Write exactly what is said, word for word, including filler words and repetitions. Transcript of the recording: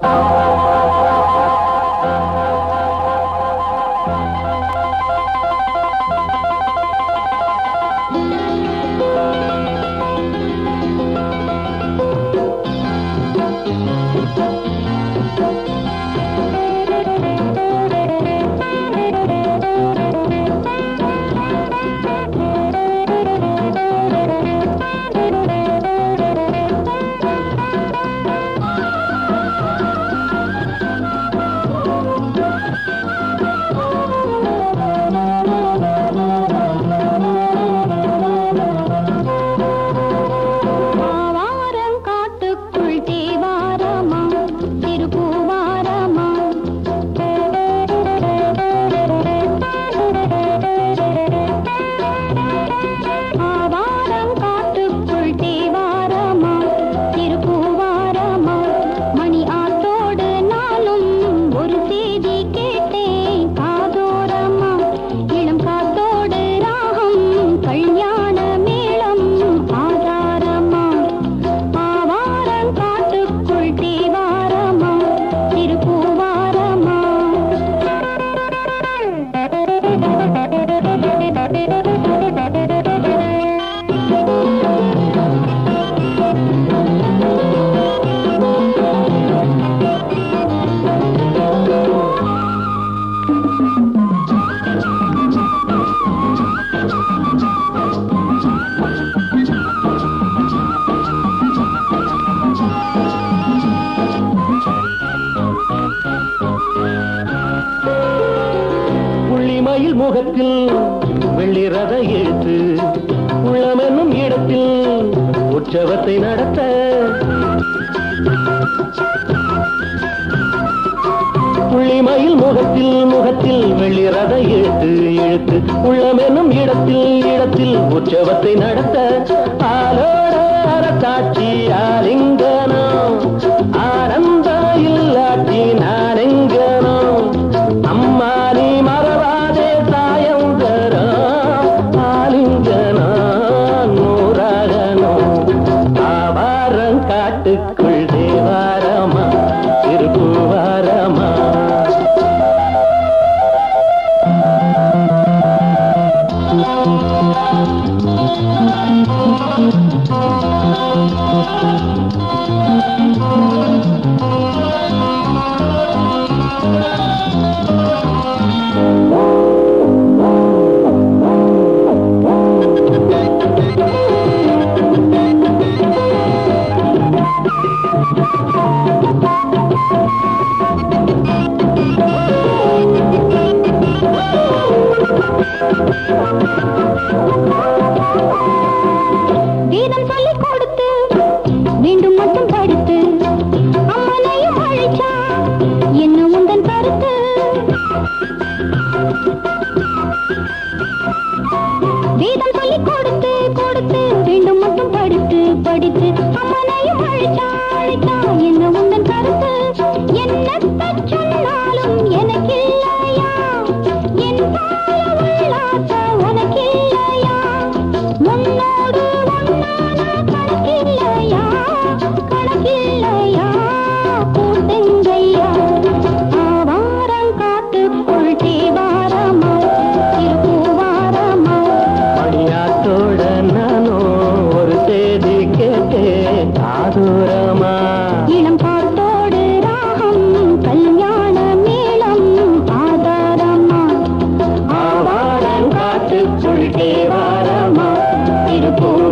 முகத்தில் வெள்ளிரத எழுத்து உள்ளமென்னும் இடத்தில் உற்சவத்தை நடத்த புள்ளிமயில் முகத்தில் முகத்தில் வெள்ளிரத எழுத்து எழுத்து உள்ளமென்னும் இடத்தில் இடத்தில் உற்சவத்தை நடத்த ஆலோட அரசாட்சி ஆலிங்கனோ ஆனந்த இல்லாட்சி நானெங்கனோ அம்மா நீ மறவாதே சாயம் தரோ ஆலிங்கனோ நூறாகனோ ஆவாரம் காட்டுக்குள் தேவாரமா திருப்புவாரமா கீதம் சொல்லிக் கொடுத்து மீண்டும் மட்டும் படித்து அம்மனையும் அழைச்சா என்ன உந்தன் கருத்து கீதம் சொல்லிக் கொடுத்து கொடுத்து மீண்டும் மட்டும் படித்து படித்து அம்மனையும் அழைச்சா அழைச்சா என்ன உந்தன் கருத்து என்னத்தை சொன்னாலும் எனக்கு இல்லையா என் பால உள்ளாச உனக்கு இல்லையா முன்னோடு ஒன்னான கணக்கில்லையா கணக்கில்லையா கூட்டுங்கையா ஆவாரம் காட்டுக்குள் தேவாரமா திருப்புவாரமா மணியாத்தோட நானோ ஒரு செய்தி கேட்டேன் ஆதூரமா இளம் பாட்டோடு ராகம் கல்யாண மேளம் ஆதாரமா ஆவாரம் காட்டுக்குள் தேவாரமா திருப்பூர்